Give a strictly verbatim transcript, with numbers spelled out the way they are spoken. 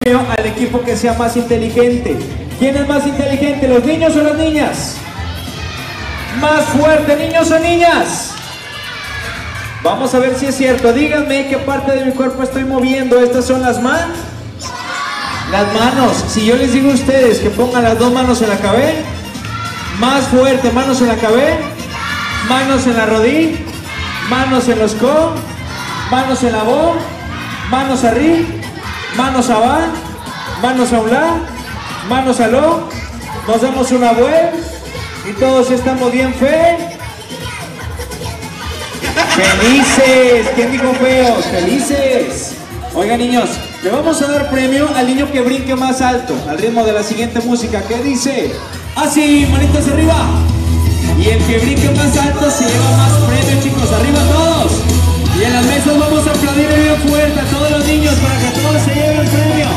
al equipo que sea más inteligente. ¿Quién es más inteligente, los niños o las niñas? Más fuerte, niños o niñas. Vamos a ver si es cierto. Díganme qué parte de mi cuerpo estoy moviendo. Estas son las manos. Las manos. Si yo les digo a ustedes que pongan las dos manos en la cabeza, más fuerte, manos en la cabeza, manos en la rodilla, manos en los codos, manos en la boca, manos arriba, manos abajo, manos a un lado, manos al otro, nos damos una vuelta y todos estamos bien fe. ¡Felices! ¿Quién dijo feos? ¡Felices! Oigan, niños, le vamos a dar premio al niño que brinque más alto al ritmo de la siguiente música. ¿Qué dice? Así, manitas arriba. Y el que brinque más alto se lleva más premio, chicos. ¡Arriba todos! Y en las mesas vamos a aplaudir bien fuerte a todos los niños para que todos se lleven el premio.